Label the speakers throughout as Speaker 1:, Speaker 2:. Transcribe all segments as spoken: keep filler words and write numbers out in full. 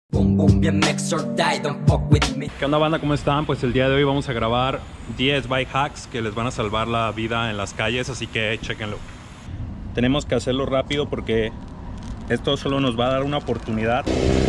Speaker 1: Boom, boom, B M X or die, don't fuck with me.
Speaker 2: ¿Qué onda, banda? ¿Cómo están? Pues el día de hoy vamos a grabar diez bike hacks que les van a salvar la vida en las calles, así que chequenlo. Tenemos que hacerlo rápido porque esto solo nos va a dar una oportunidad.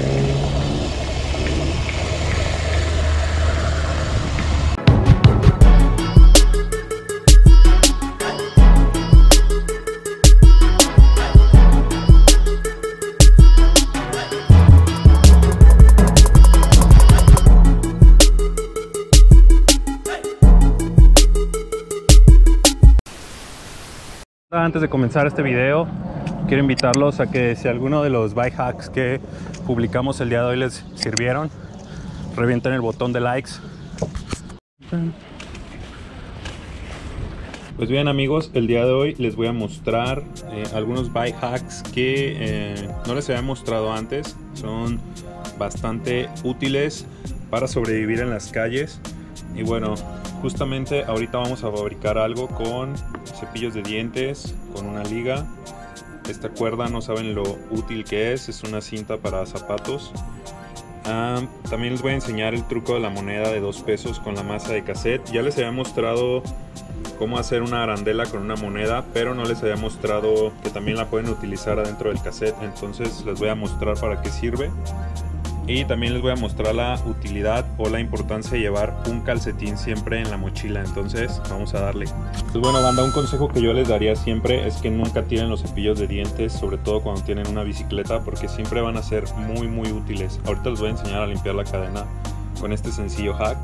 Speaker 2: Antes de comenzar este video, quiero invitarlos a que si alguno de los bike hacks que publicamos el día de hoy les sirvieron, revienten el botón de likes. Pues bien, amigos, el día de hoy les voy a mostrar eh, algunos bike hacks que eh, no les había mostrado antes. Son bastante útiles para sobrevivir en las calles. Y bueno, justamente ahorita vamos a fabricar algo con cepillos de dientes, con una liga. Esta cuerda no saben lo útil que es, es una cinta para zapatos. Ah, también les voy a enseñar el truco de la moneda de dos pesos con la masa de cassette. Ya les había mostrado cómo hacer una arandela con una moneda, pero no les había mostrado que también la pueden utilizar adentro del cassette. Entonces les voy a mostrar para qué sirve. Y también les voy a mostrar la utilidad o la importancia de llevar un calcetín siempre en la mochila. Entonces vamos a darle. Pues bueno, banda, un consejo que yo les daría siempre es que nunca tiren los cepillos de dientes, sobre todo cuando tienen una bicicleta, porque siempre van a ser muy muy útiles. Ahorita les voy a enseñar a limpiar la cadena con este sencillo hack.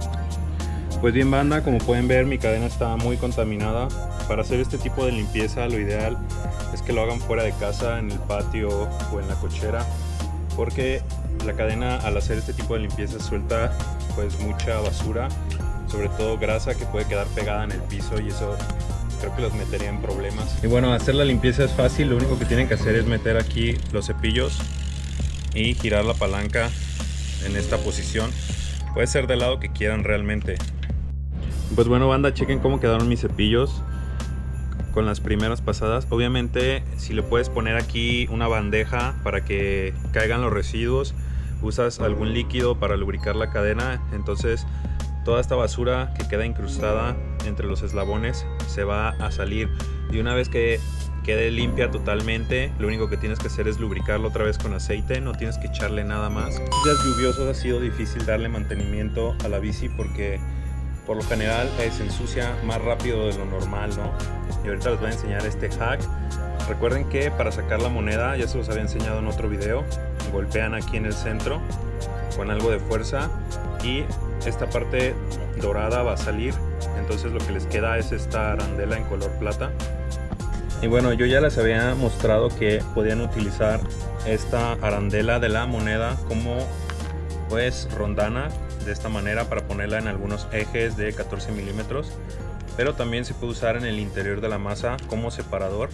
Speaker 2: Pues bien, banda, como pueden ver, mi cadena está muy contaminada. Para hacer este tipo de limpieza, lo ideal es que lo hagan fuera de casa, en el patio o en la cochera, porque la cadena, al hacer este tipo de limpieza, suelta pues mucha basura, sobre todo grasa que puede quedar pegada en el piso, y eso creo que los metería en problemas. Y bueno, hacer la limpieza es fácil. Lo único que tienen que hacer es meter aquí los cepillos y girar la palanca en esta posición. Puede ser del lado que quieran realmente. Pues bueno, banda, chequen cómo quedaron mis cepillos con las primeras pasadas. Obviamente, si le puedes poner aquí una bandeja para que caigan los residuos, usas algún líquido para lubricar la cadena, entonces toda esta basura que queda incrustada entre los eslabones se va a salir. Y una vez que quede limpia totalmente, lo único que tienes que hacer es lubricarlo otra vez con aceite. No tienes que echarle nada más. En días lluviosos ha sido difícil darle mantenimiento a la bici porque por lo general eh, se ensucia más rápido de lo normal, ¿no? Y ahorita les voy a enseñar este hack. Recuerden que para sacar la moneda, ya se los había enseñado en otro video, golpean aquí en el centro con algo de fuerza y esta parte dorada va a salir. Entonces lo que les queda es esta arandela en color plata. Y bueno, yo ya les había mostrado que podían utilizar esta arandela de la moneda como pues rondana, de esta manera, para ponerla en algunos ejes de catorce milímetros, pero también se puede usar en el interior de la masa como separador.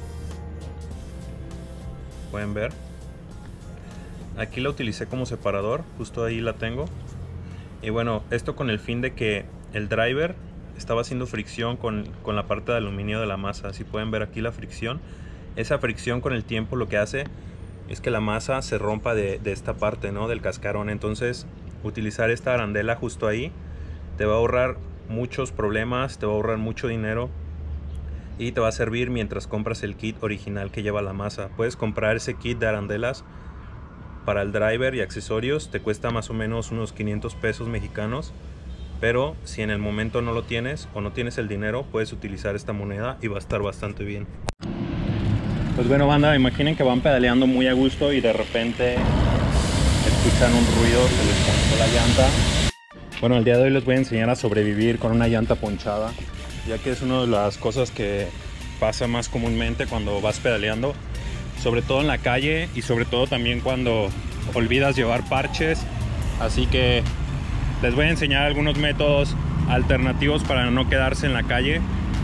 Speaker 2: Pueden ver, aquí la utilicé como separador, justo ahí la tengo. Y bueno, esto con el fin de que el driver estaba haciendo fricción con, con la parte de aluminio de la masa. Si pueden ver aquí la fricción, esa fricción con el tiempo lo que hace es que la masa se rompa de, de esta parte, ¿no?, del cascarón. Entonces utilizar esta arandela justo ahí te va a ahorrar muchos problemas, te va a ahorrar mucho dinero y te va a servir mientras compras el kit original que lleva la masa. Puedes comprar ese kit de arandelas para el driver y accesorios, te cuesta más o menos unos quinientos pesos mexicanos, pero si en el momento no lo tienes o no tienes el dinero, puedes utilizar esta moneda y va a estar bastante bien. Pues bueno, banda, imaginen que van pedaleando muy a gusto y de repente escuchan un ruido, se les ponchó la llanta. Bueno, el día de hoy les voy a enseñar a sobrevivir con una llanta ponchada, ya que es una de las cosas que pasa más comúnmente cuando vas pedaleando, sobre todo en la calle y sobre todo también cuando olvidas llevar parches. Así que les voy a enseñar algunos métodos alternativos para no quedarse en la calle.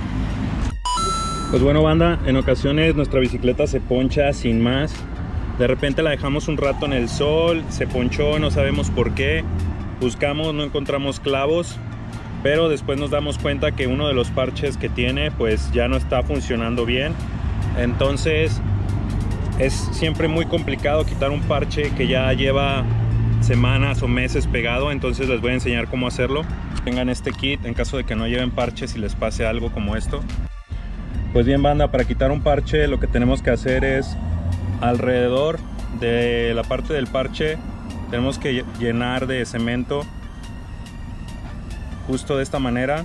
Speaker 2: Pues bueno, banda, en ocasiones nuestra bicicleta se poncha sin más. De repente la dejamos un rato en el sol, se ponchó, no sabemos por qué. Buscamos, no encontramos clavos, pero después nos damos cuenta que uno de los parches que tiene pues ya no está funcionando bien. Entonces es siempre muy complicado quitar un parche que ya lleva semanas o meses pegado, entonces les voy a enseñar cómo hacerlo. Tengan este kit en caso de que no lleven parches y les pase algo como esto. Pues bien, banda, para quitar un parche lo que tenemos que hacer es alrededor de la parte del parche tenemos que llenar de cemento justo de esta manera,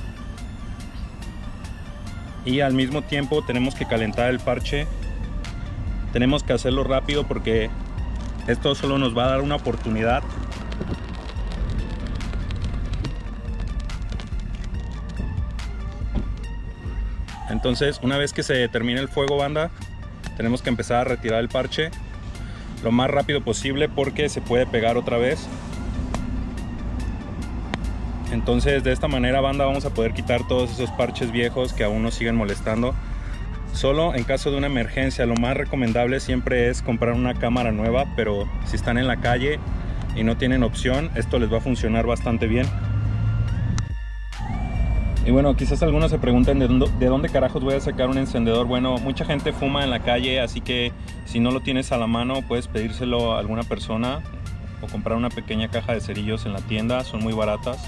Speaker 2: y al mismo tiempo tenemos que calentar el parche. Tenemos que hacerlo rápido porque esto solo nos va a dar una oportunidad. Entonces, una vez que se termine el fuego, banda, tenemos que empezar a retirar el parche lo más rápido posible porque se puede pegar otra vez. Entonces, de esta manera, banda, vamos a poder quitar todos esos parches viejos que aún nos siguen molestando. Solo en caso de una emergencia, lo más recomendable siempre es comprar una cámara nueva, pero si están en la calle y no tienen opción, esto les va a funcionar bastante bien. Y bueno, quizás algunos se pregunten de dónde, de dónde carajos voy a sacar un encendedor. Bueno, mucha gente fuma en la calle, así que si no lo tienes a la mano puedes pedírselo a alguna persona o comprar una pequeña caja de cerillos en la tienda, son muy baratas.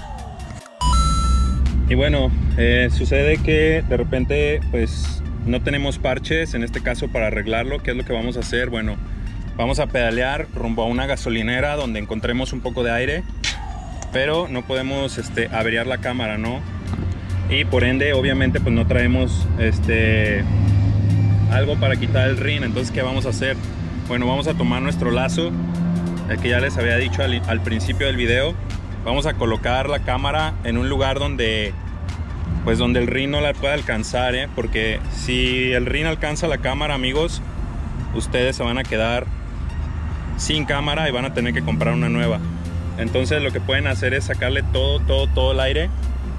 Speaker 2: Y bueno, eh, sucede que de repente pues no tenemos parches, en este caso, para arreglarlo. ¿Qué es lo que vamos a hacer? Bueno, vamos a pedalear rumbo a una gasolinera donde encontremos un poco de aire, pero no podemos este, averiar la cámara, ¿no? Y por ende, obviamente, pues no traemos este, algo para quitar el rin. Entonces, ¿qué vamos a hacer? Bueno, vamos a tomar nuestro lazo, el que ya les había dicho al, al principio del video. Vamos a colocar la cámara en un lugar donde pues donde el rin no la pueda alcanzar, ¿eh? Porque si el rin alcanza la cámara, amigos, ustedes se van a quedar sin cámara y van a tener que comprar una nueva. Entonces lo que pueden hacer es sacarle todo, todo, todo el aire.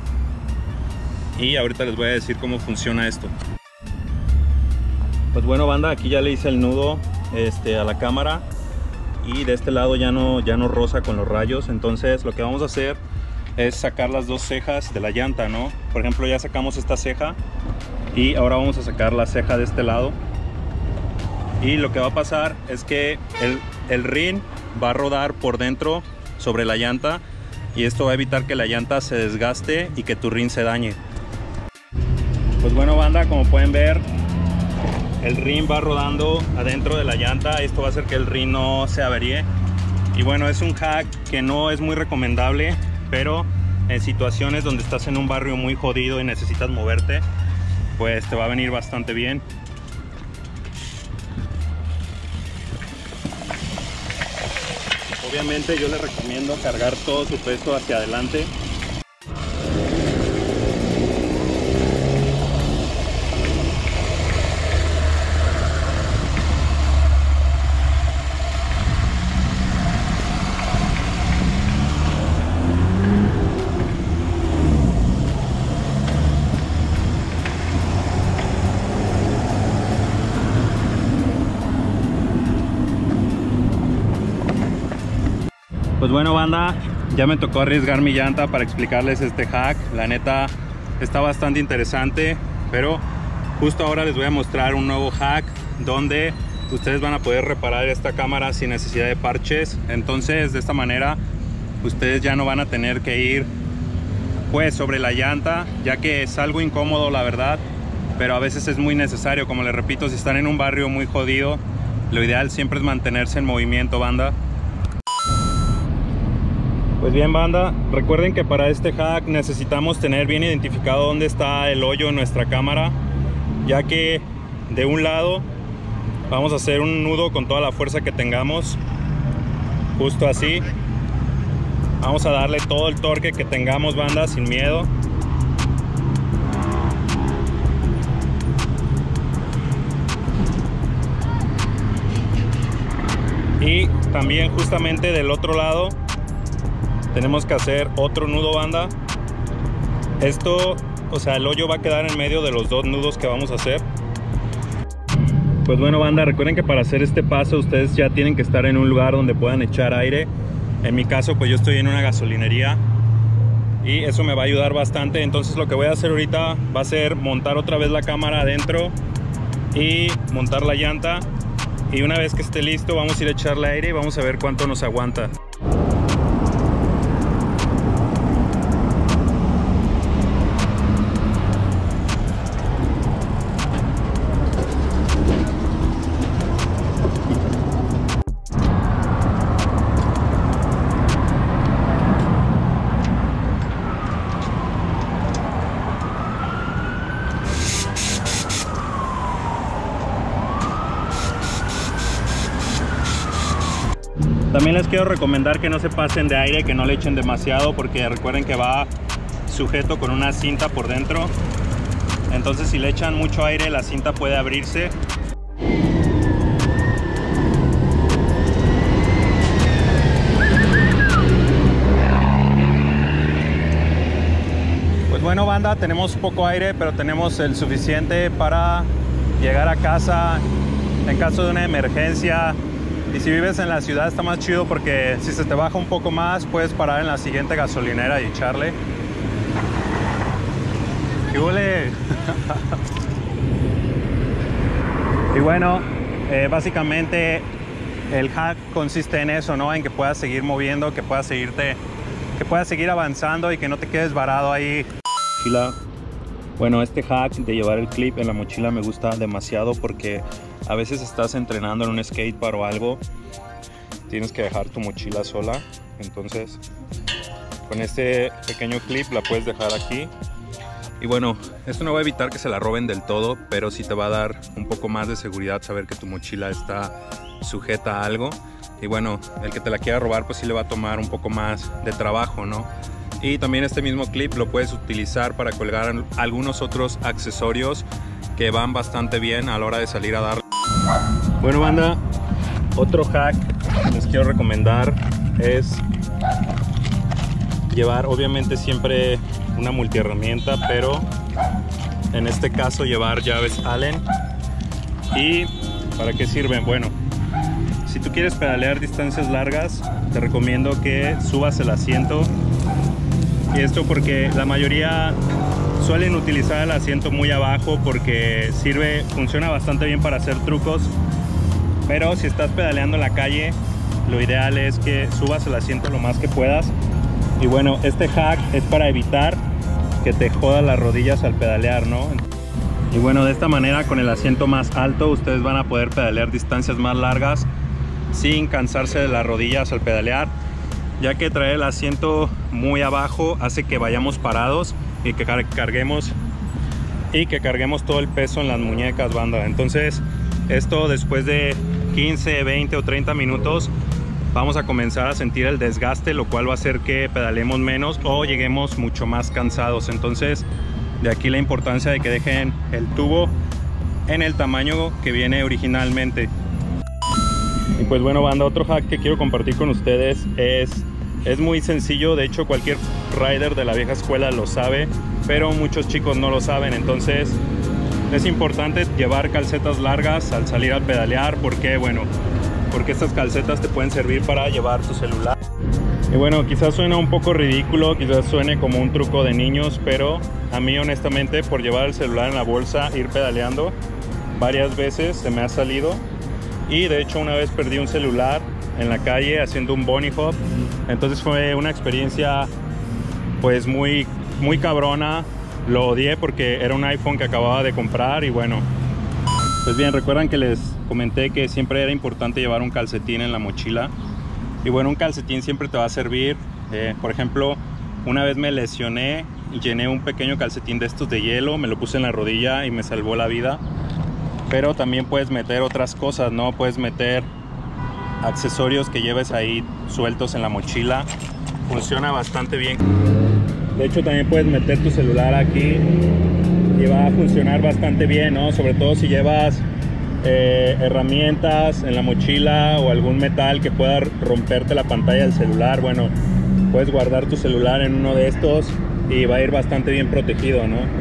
Speaker 2: Y ahorita les voy a decir cómo funciona esto. Pues bueno, banda, aquí ya le hice el nudo este, a la cámara. Y de este lado ya no, ya no roza con los rayos. Entonces lo que vamos a hacer es sacar las dos cejas de la llanta, ¿no? Por ejemplo, ya sacamos esta ceja y ahora vamos a sacar la ceja de este lado. Y lo que va a pasar es que el, el rin va a rodar por dentro sobre la llanta, y esto va a evitar que la llanta se desgaste y que tu rin se dañe. Pues bueno, banda, como pueden ver, el rin va rodando adentro de la llanta. Esto va a hacer que el rin no se averíe. Y bueno, es un hack que no es muy recomendable, pero en situaciones donde estás en un barrio muy jodido y necesitas moverte, pues te va a venir bastante bien. Obviamente yo les recomiendo cargar todo su peso hacia adelante. Pues bueno, banda, ya me tocó arriesgar mi llanta para explicarles este hack. La neta está bastante interesante, pero justo ahora les voy a mostrar un nuevo hack donde ustedes van a poder reparar esta cámara sin necesidad de parches. Entonces, de esta manera ustedes ya no van a tener que ir pues sobre la llanta, ya que es algo incómodo, la verdad, pero a veces es muy necesario. Como les repito, si están en un barrio muy jodido, lo ideal siempre es mantenerse en movimiento, banda. Pues bien, banda, recuerden que para este hack necesitamos tener bien identificado dónde está el hoyo en nuestra cámara, ya que de un lado vamos a hacer un nudo con toda la fuerza que tengamos, justo así. Vamos a darle todo el torque que tengamos, banda, sin miedo. Y también justamente del otro lado tenemos que hacer otro nudo, banda. Esto, o sea, el hoyo va a quedar en medio de los dos nudos que vamos a hacer. Pues bueno, banda, recuerden que para hacer este paso ustedes ya tienen que estar en un lugar donde puedan echar aire. En mi caso, pues yo estoy en una gasolinería y eso me va a ayudar bastante. Entonces lo que voy a hacer ahorita va a ser montar otra vez la cámara adentro y montar la llanta. y una vez que esté listo vamos a ir a echarle aire y vamos a ver cuánto nos aguanta. También les quiero recomendar que no se pasen de aire, que no le echen demasiado, porque recuerden que va sujeto con una cinta por dentro. Entonces si le echan mucho aire, la cinta puede abrirse. Pues bueno, banda, tenemos poco aire, pero tenemos el suficiente para llegar a casa en caso de una emergencia. Y si vives en la ciudad está más chido porque si se te baja un poco más puedes parar en la siguiente gasolinera y echarle. ¡Qué huele! Y bueno, eh, básicamente el hack consiste en eso, ¿no? En que puedas seguir moviendo, que puedas seguirte, que puedas seguir avanzando y que no te quedes varado ahí. Bueno, este hack de llevar el clip en la mochila me gusta demasiado porque a veces estás entrenando en un skatepark o algo, tienes que dejar tu mochila sola, entonces con este pequeño clip la puedes dejar aquí. Y bueno, esto no va a evitar que se la roben del todo, pero sí te va a dar un poco más de seguridad saber que tu mochila está sujeta a algo. Y bueno, el que te la quiera robar pues sí le va a tomar un poco más de trabajo, ¿no? Y también este mismo clip lo puedes utilizar para colgar algunos otros accesorios que van bastante bien a la hora de salir a dar. Bueno, banda, otro hack que les quiero recomendar es llevar obviamente siempre una multiherramienta, pero en este caso llevar llaves Allen. ¿Y para qué sirven? Bueno, si tú quieres pedalear distancias largas, te recomiendo que subas el asiento. Y esto porque la mayoría suelen utilizar el asiento muy abajo porque sirve, funciona bastante bien para hacer trucos. Pero si estás pedaleando en la calle, lo ideal es que subas el asiento lo más que puedas. Y bueno, este hack es para evitar que te jodas las rodillas al pedalear, ¿no? Y bueno, de esta manera, con el asiento más alto, ustedes van a poder pedalear distancias más largas sin cansarse de las rodillas al pedalear, ya que traer el asiento muy abajo hace que vayamos parados y que carguemos y que carguemos todo el peso en las muñecas, banda. Entonces esto, después de quince, veinte o treinta minutos, vamos a comenzar a sentir el desgaste, lo cual va a hacer que pedalemos menos o lleguemos mucho más cansados. Entonces de aquí la importancia de que dejen el tubo en el tamaño que viene originalmente. Y pues bueno, banda, otro hack que quiero compartir con ustedes es, es muy sencillo. De hecho, cualquier rider de la vieja escuela lo sabe, pero muchos chicos no lo saben. Entonces es importante llevar calcetas largas al salir a pedalear. ¿Por qué? Bueno, porque estas calcetas te pueden servir para llevar tu celular. Y bueno, quizás suena un poco ridículo, quizás suene como un truco de niños, pero a mí honestamente, por llevar el celular en la bolsa, ir pedaleando varias veces se me ha salido. Y de hecho una vez perdí un celular en la calle haciendo un bunny hop. Entonces fue una experiencia pues muy, muy cabrona. Lo odié porque era un iPhone que acababa de comprar. Y bueno, pues bien, recuerdan que les comenté que siempre era importante llevar un calcetín en la mochila. Y bueno, un calcetín siempre te va a servir. eh, Por ejemplo, una vez me lesioné y llené un pequeño calcetín de estos de hielo, me lo puse en la rodilla y me salvó la vida. Pero también puedes meter otras cosas, ¿no? Puedes meter accesorios que lleves ahí sueltos en la mochila. Funciona bastante bien. De hecho, también puedes meter tu celular aquí y va a funcionar bastante bien, ¿no? Sobre todo si llevas eh, herramientas en la mochila o algún metal que pueda romperte la pantalla del celular. Bueno, puedes guardar tu celular en uno de estos y va a ir bastante bien protegido, ¿no?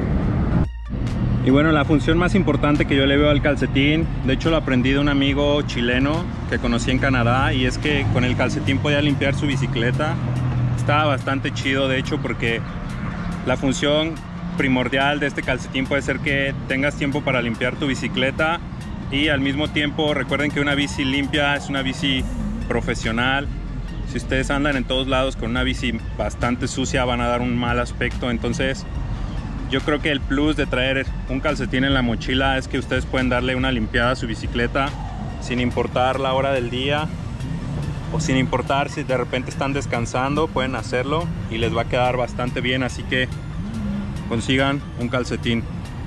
Speaker 2: Y bueno, la función más importante que yo le veo al calcetín, de hecho lo aprendí de un amigo chileno que conocí en Canadá, y es que con el calcetín podía limpiar su bicicleta. Estaba bastante chido, de hecho, porque la función primordial de este calcetín puede ser que tengas tiempo para limpiar tu bicicleta y al mismo tiempo recuerden que una bici limpia es una bici profesional. Si ustedes andan en todos lados con una bici bastante sucia van a dar un mal aspecto. Entonces yo creo que el plus de traer un calcetín en la mochila es que ustedes pueden darle una limpiada a su bicicleta sin importar la hora del día o sin importar si de repente están descansando, pueden hacerlo y les va a quedar bastante bien. Así que consigan un calcetín.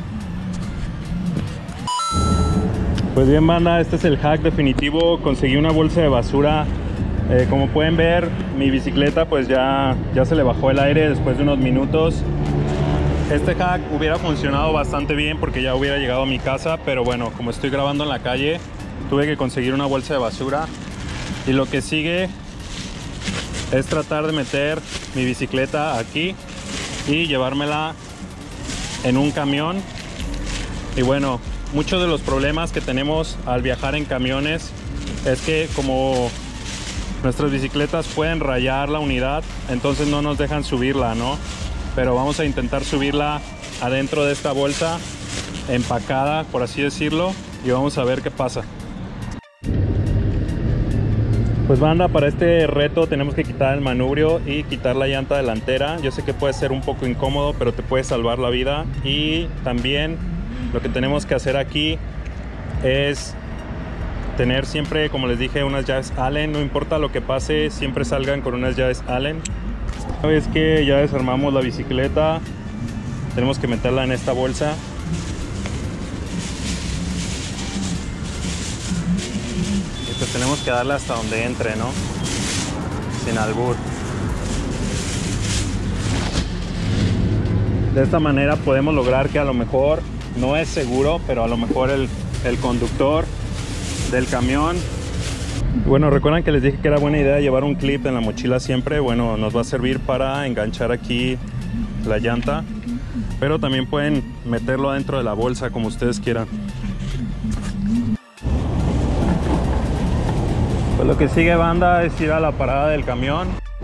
Speaker 2: Pues bien, banda, este es el hack definitivo. Conseguí una bolsa de basura. Eh, como pueden ver, mi bicicleta pues ya, ya se le bajó el aire después de unos minutos. Este hack hubiera funcionado bastante bien porque ya hubiera llegado a mi casa, pero bueno, como estoy grabando en la calle, tuve que conseguir una bolsa de basura. Y lo que sigue es tratar de meter mi bicicleta aquí y llevármela en un camión. Y bueno, muchos de los problemas que tenemos al viajar en camiones es que como nuestras bicicletas pueden rayar la unidad, entonces no nos dejan subirla, ¿no? Pero vamos a intentar subirla adentro de esta bolsa empacada, por así decirlo, y vamos a ver qué pasa. Pues banda, para este reto tenemos que quitar el manubrio y quitar la llanta delantera. Yo sé que puede ser un poco incómodo, pero te puede salvar la vida. Y también lo que tenemos que hacer aquí es tener siempre, como les dije, unas llaves Allen. No importa lo que pase, siempre salgan con unas llaves Allen. Una vez que ya desarmamos la bicicleta, tenemos que meterla en esta bolsa. Y pues tenemos que darle hasta donde entre, ¿no? Sin albur. De esta manera podemos lograr que a lo mejor, no es seguro, pero a lo mejor el, el conductor del camión. Bueno, recuerdan que les dije que era buena idea llevar un clip en la mochila siempre. Bueno, nos va a servir para enganchar aquí la llanta, pero también pueden meterlo dentro de la bolsa como ustedes quieran. Pues lo que sigue, banda, es ir a la parada del camión.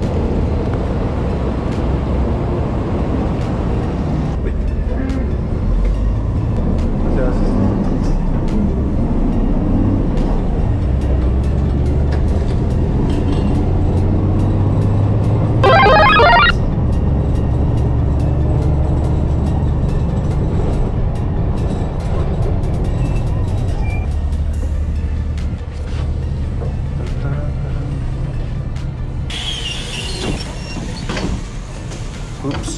Speaker 2: Ups.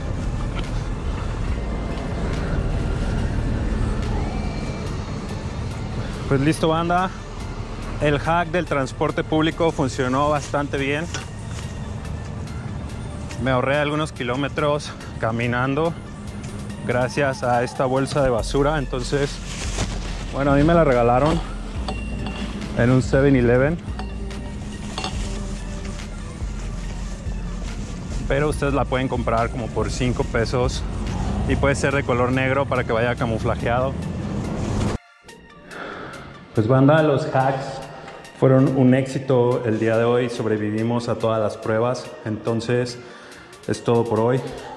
Speaker 2: Pues listo, banda. El hack del transporte público funcionó bastante bien. Me ahorré algunos kilómetros caminando gracias a esta bolsa de basura. Entonces, bueno, a mí me la regalaron en un seven eleven. Pero ustedes la pueden comprar como por cinco pesos y puede ser de color negro para que vaya camuflajeado. Pues banda, los hacks fueron un éxito el día de hoy. Sobrevivimos a todas las pruebas. Entonces es todo por hoy.